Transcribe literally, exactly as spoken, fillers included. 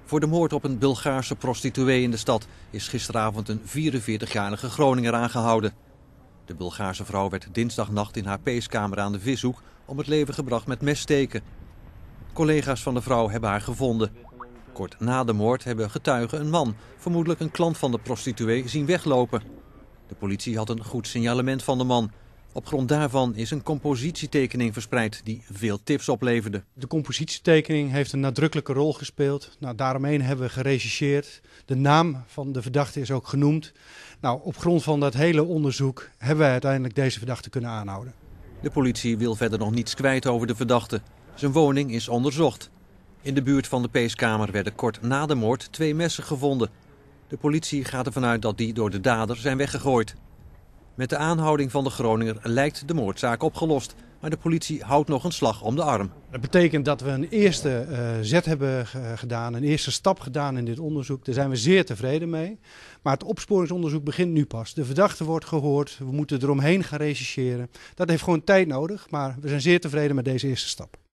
Voor de moord op een Bulgaarse prostituee in de stad is gisteravond een vierenveertigjarige Groninger aangehouden. De Bulgaarse vrouw werd dinsdagnacht in haar peeskamer aan de Vishoek om het leven gebracht met messteken. Collega's van de vrouw hebben haar gevonden. Kort na de moord hebben getuigen een man, vermoedelijk een klant van de prostituee, zien weglopen. De politie had een goed signalement van de man. Op grond daarvan is een compositietekening verspreid die veel tips opleverde. De compositietekening heeft een nadrukkelijke rol gespeeld. Nou, daaromheen hebben we gerechercheerd. De naam van de verdachte is ook genoemd. Nou, op grond van dat hele onderzoek hebben wij uiteindelijk deze verdachte kunnen aanhouden. De politie wil verder nog niets kwijt over de verdachte. Zijn woning is onderzocht. In de buurt van de peeskamer werden kort na de moord twee messen gevonden. De politie gaat ervan uit dat die door de dader zijn weggegooid. Met de aanhouding van de Groninger lijkt de moordzaak opgelost. Maar de politie houdt nog een slag om de arm. Dat betekent dat we een eerste uh, zet hebben gedaan, een eerste stap gedaan in dit onderzoek. Daar zijn we zeer tevreden mee. Maar het opsporingsonderzoek begint nu pas. De verdachte wordt gehoord, we moeten eromheen gaan rechercheren. Dat heeft gewoon tijd nodig, maar we zijn zeer tevreden met deze eerste stap.